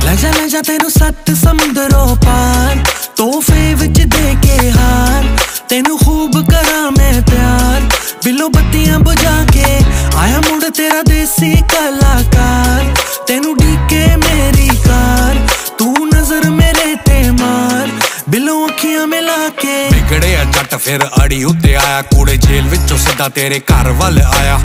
ਲੈ ਜਾ ਤੈਨੂੰ 7 ਸਮੁੰਦਰੋਂ ਪਾਰ, ਤੋਹਫੇ ਵਿੱਚ ਦੇ ਕੇ ਹਾਰ। ਤੈਨੂੰ ਖੂਬ ਕਰਾਂ ਮੈਂ ਪਿਆਰ, ਬਿੱਲੋ ਬੱਤੀਆਂ ਬੁਝਾ ਕੇ ਆਇਆ ਮੁੜ ਤੇਰਾ ਦੇਸੀ ਕਲਾਕਾਰ। ਤੈਨੂੰ ਢੀਕੇ ਮੇਰੀ ਕਾਰ, ਤੂੰ ਨਜ਼ਰ ਮੇਰੇ ਤੇ ਮਾਰ, ਬਿੱਲੋ ਅੱਖੀਆਂ ਮਿਲਾ ਕੇ। ਵਿਗੜਿਆ ਜੱਟ ਫਿਰ ਅੜੀ ਉੱਤੇ ਆਇਆ, ਕੂੜੇ ਜੇਲ੍ਹ ਵਿੱਚੋਂ ਸਿੱਧਾ ਤੇਰੇ ਘਰ ਵੱਲ ਆਇਆ।